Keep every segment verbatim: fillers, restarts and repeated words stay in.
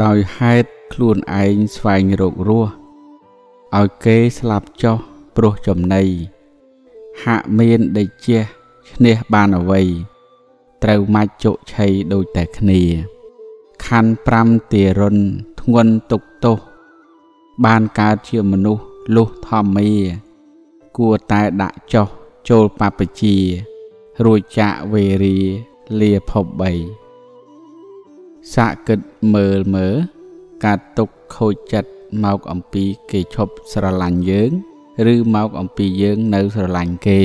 ដោយហេតុខ្លួនឯងស្វែងរករស់ឲ្យគេស្លាប់ចុះព្រោះចំណីហាក់មានដេចជះឈ្នះបានអ្វីត្រូវមាច់ជោគឆៃដូចតែគ្នាខណ្ឌប្រាំទារុណធ្ងន់ទុកទោសបានកើតជាមនុស្សលុះធម្មាគួរតែដាក់ចុះចូលបព្វជិរួចចាក់វេរាលាភពបីសាកគិតមើលមើលកាត់ទុកខូចចិត្តមកអំពីគេឈប់ស្រឡាញ់យើងឬមកអំពីយើងនៅស្រឡាញ់គេ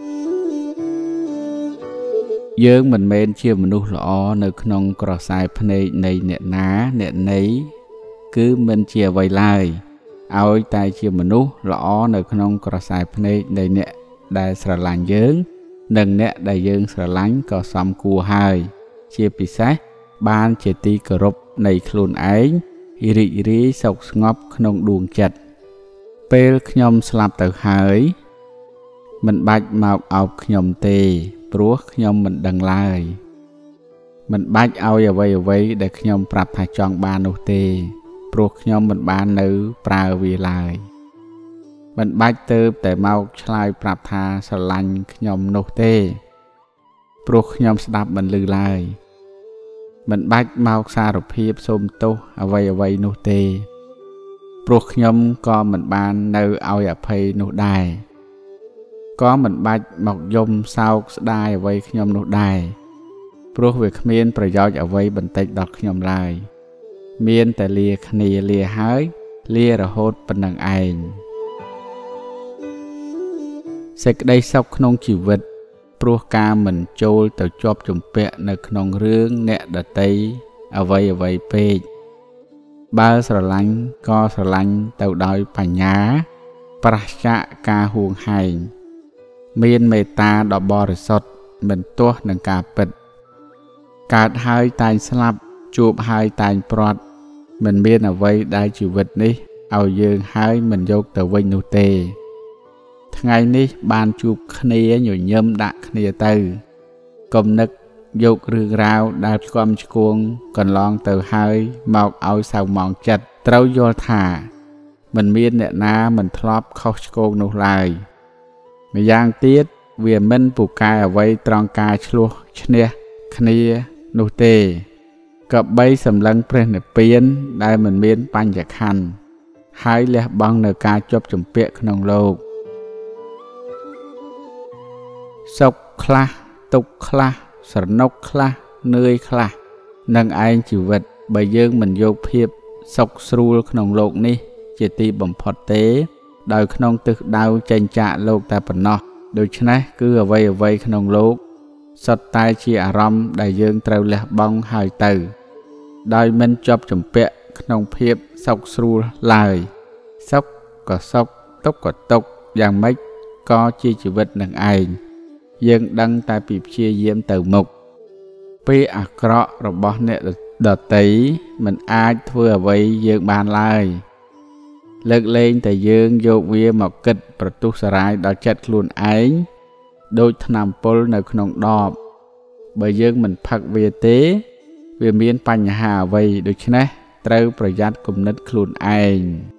យើងមិនមែនជាមនុស្សល្អនៅក្នុងក្រសែភ្នែកនៃអ្នកណាអ្នកណីគឺមិនជាអ្វីឡើយឲ្យតែជាមនុស្សល្អនៅក្នុងក្រសែភ្នែកនៃអ្នកដែលស្រឡាញ់យើងនិងអ្នកដែលយើងស្រឡាញ់ក៏សមគួរហើយជាពិសេសបានជាទីគោរពនៃខ្លួនឯងរីករាយសុខស្ងប់ក្នុងដួងចិត្តពេលខ្ញុំស្លាប់ទៅហើយមិនបាច់មកអោបខ្ញុំទេព្រោះខ្ញុំមិនដឹងឡើយមិនបាច់ឲ្យអ្វីអ្វីដែលខ្ញុំប្រាប់ថាចង់បាននោះទេព្រោះខ្ញុំមិនបាននៅប្រើវាឡើយមិនបាច់ទៅតែមកឆ្លើយប្រាប់ថាស្រឡាញ់ខ្ញុំនោះទេព្រោះខ្ញុំស្ដាប់មិនឮឡើយមិនបាច់មកសារភាពសូមទោសអ្វីអ្វីនោះទេព្រោះខ្ញុំក៏មិនបាននៅឲ្យអភ័យនោះដែរក៏មិនបាច់មកយំសោកស្ដាយអ្វីខ្ញុំនោះដែរព្រោះវាគ្មានប្រយោជន៍អ្វីបន្តិចដល់ខ្ញុំឡើយមានតែលាគ្នាលាហើយលារហូតប៉ុណ្ណឹងឯងសេចក្តីសុខក្នុងជីវិតព្រោះការមិនចូលទៅជាប់ជំពាក់នៅក្នុងរឿងអ្នកដតីអ្វីអ្វីពេកបើស្រឡាញ់ក៏ស្រឡាញ់ទៅដោយបញ្ញាប្រឆាចការហួងហែងមានមេត្តាដ៏បរិសុទ្ធមិនទាស់នឹងការពិតកើតហើយតែងស្លាប់ជួបហើយតែងព្រាត់មិនមានអ្វីដែលជីវិតនេះឲ្យយើងហើយមិនយកទៅវិញនោះទេថ្ងៃនេះបានជួបគ្នាញញឹមដាក់គ្នាទៅកុំនឹកយករឿងរ៉ាវដែលឆ្គាំឆ្គងកន្លងទៅហើយមកឲ្យសៅហ្មងចិត្តត្រូវយល់ថាមិនមានអ្នកណាមិនធ្លាប់ខុសឆ្គងនោះឡើយម្យ៉ាងទៀតវាមិនពូកែអ្វីត្រង់ការឆ្លោះឈ្នះគ្នានោះទេក៏បីសម្លឹងព្រះនិព្វានដែលមិនមានបញ្ញខណ្ឌហើយលះបង់នៅការជាប់ជំពាក់ក្នុងលោកសុខខ្លះទុក្ខខ្លះស្រណុកខ្លះនឿយខ្លះនឹងឯងជីវិតបើយើងមិនយកភាពសុខស្រួលក្នុងលោកនេះជាទីបំផុតទេដោយក្នុងទិសដៅចេញចាកលោកតែប៉ុណ្ណោះដូច្នេះគឺអ្វីអ្វីក្នុងលោកសុទ្ធតែជាអារម្មណ៍ដែលយើងត្រូវលះបង់ហើយទៅដោយមិនជាប់ជំពាក់ក្នុងភាពសុខស្រួលឡើយសុខក៏សុខទុក្ខក៏ទុក្ខយ៉ាងម៉េចក៏ជាជីវិតនឹងឯងយើងដឹងតែពីព្យាយាមទៅមុខពេលអាក្រក់របស់អ្នកដទៃមិនអាចធ្វើអ្វីយើងបានឡើយលើកលែងតែយើងយកវាមកគិតប្រទុសរាយដល់ចិត្តខ្លួនឯងដូចថ្នាំពុលនៅក្នុងដបបើយើងមិនផឹកវាទេវាមានបញ្ហាអ្វីដូច្នេះត្រូវប្រយ័ត្នគំនិតខ្លួនឯង